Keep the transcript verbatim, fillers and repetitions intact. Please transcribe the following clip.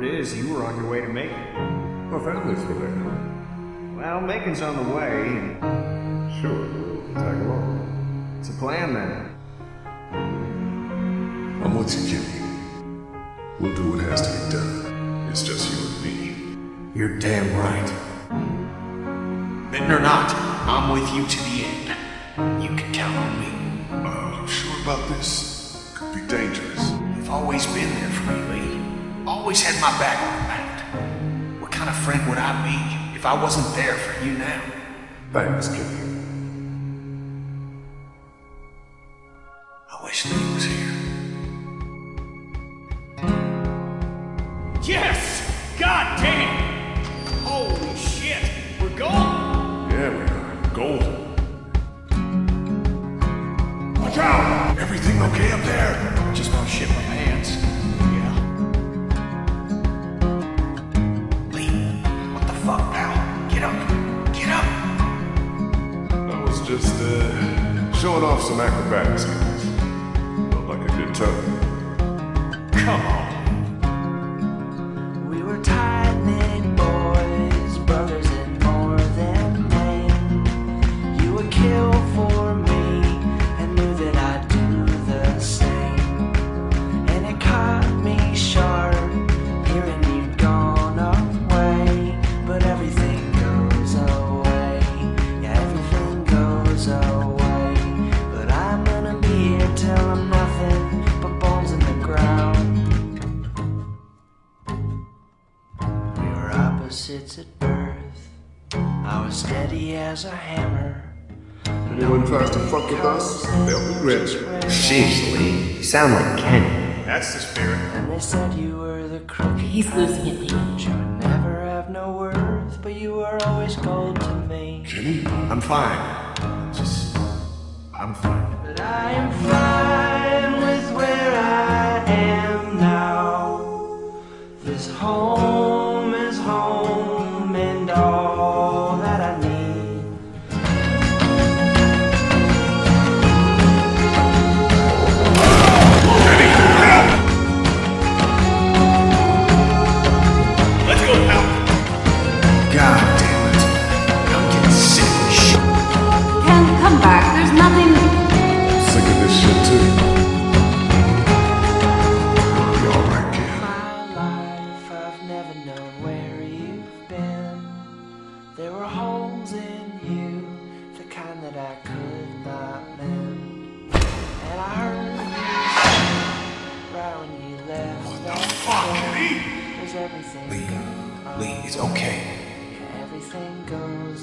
is you were on your way to Macon. My family's still there. Well, Macon's on the way, and Sure, we'll tag along. it's a plan then. I'm with you, Kenny. We'll do what has to be done. It's just you and me. You're damn right. Bitten or not, I'm with you to the end. You can count on me. Uh, I'm sure about this. Could be dangerous. You've always been there for me, Lee. Always had my back on that. What kind of friend would I be if I wasn't there for you now? Thanks, Kenny. I wish Lee was here. Yes! God damn! Holy shit! We're golden! Yeah, we are. Golden. Watch out! Everything okay up there? Just about shit my pants. Yeah. Lee, what the fuck, pal? Get up! Get up! I was just, uh, showing off some acrobatic skills. Felt like a good time. Come on. We were tight-knit boys, brothers in more than name. You would kill for me and knew that I'd do the same. And it caught me sharp, hearing you'd gone away. But everything goes away, yeah, everything goes away. But I'm gonna be here till I'm nothing but bones in the ground. We were opposites at birth. I was steady as a hammer. Anyone tries to fuck with us, they'll be rich. Seriously, you sound like Kenny. That's the spirit. And they said you were the crooked. He's losing it, Lee. You would never have no worth, but you were always gold to me. Kenny? I'm fine. Just, I'm fine. But I am fine with where I am now. This home is home and all that I need. Let's go, pal. God damn it. I'm getting sick of this shit. Ken, come back. There's nothing. Sick of this shit too. You alright, kid? My life, I've never known where you've been. There were holes in you, the kind that I could not mend. And I heard you say, right when you left, What the that fuck, day, Kenny? was everything Lee, gone? Lee, it's okay. Everything goes